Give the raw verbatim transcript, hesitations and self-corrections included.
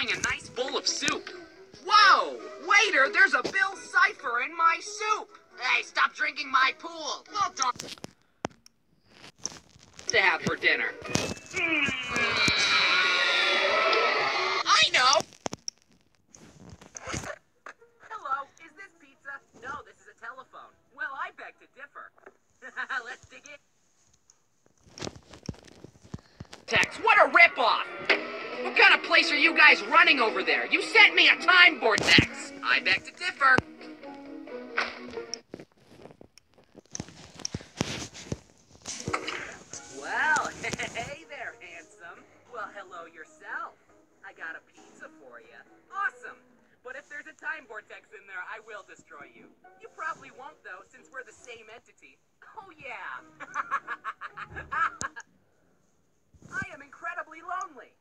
enjoying a nice bowl of soup. Whoa! Waiter, there's a Bill Cipher in my soup! Hey, stop drinking my pool. Well done. To have for dinner. I know. Hello, is this pizza? No, this is a telephone. Well, I beg to differ. Let's dig in. Tex, what a ripoff! What kind of place are you guys running over there? You sent me a time vortex. I beg to differ. Well, hey there, handsome. Well, hello yourself. I got a pizza for you. Awesome. But if there's a time vortex in there, I will destroy you. You probably won't, though, since we're the same entity. Oh, yeah. I am incredibly lonely.